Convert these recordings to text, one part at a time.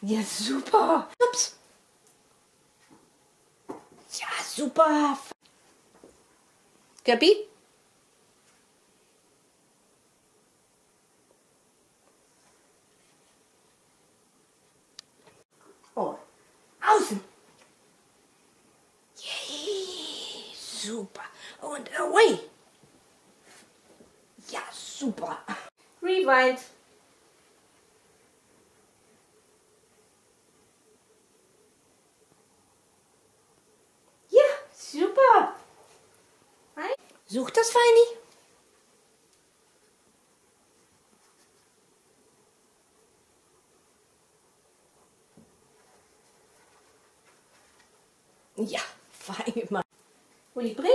Ja, super. Ups. Ja, super. Gabi? Oh, außen. Yay, super. Und away. Ja, super. Rewind. Ja, super. Such das Feini. Ja, fein gemacht. Uli, bring.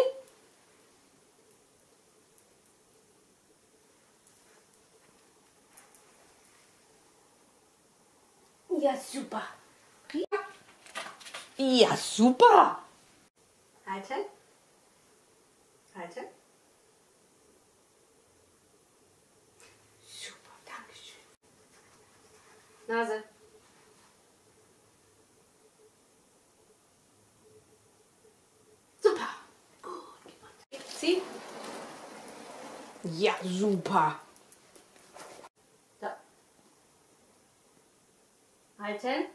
Ja, super. Ja, super. Halten. Halten. Super, danke schön. Nase. Super. Gut gemacht. Zieh. Ja, super. So. Halten.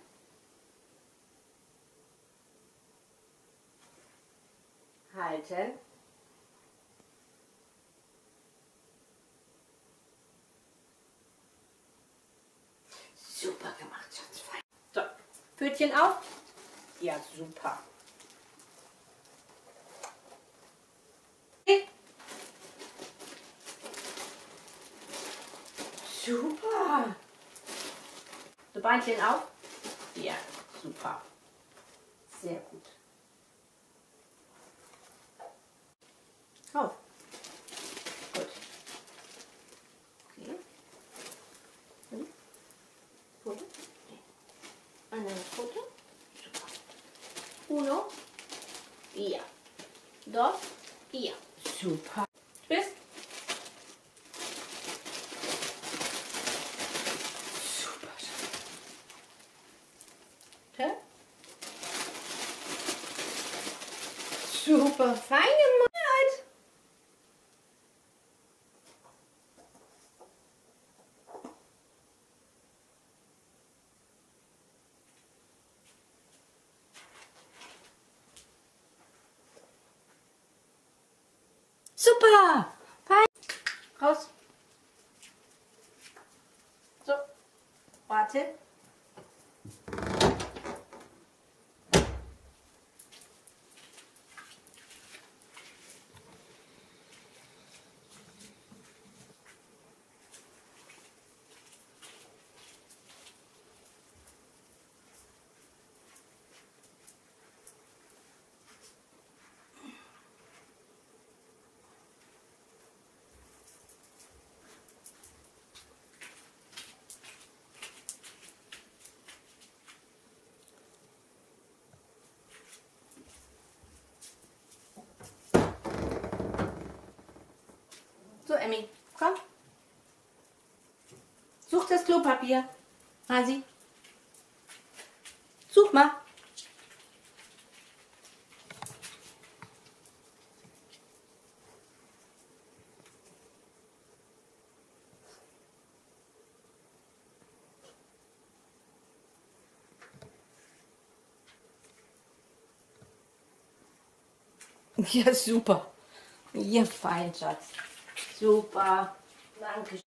Halten. Super gemacht, Schatz. Fein. So. Pfötchen auf. Ja, super. Super. So, Beinchen auf. Ja, super. Sehr gut. Auf. Gut. Okay. Foto. Eine Foto. Super. Uno. Ja. Dos. Ja. Super. Twist. Super. Okay. Super. Fein gemacht. Super. Fein. Raus. So. Warte. So, Emmy, komm. Such das Klopapier. Hasi. Such mal. Ja, super. Ja, fein, Schatz. Super. Danke.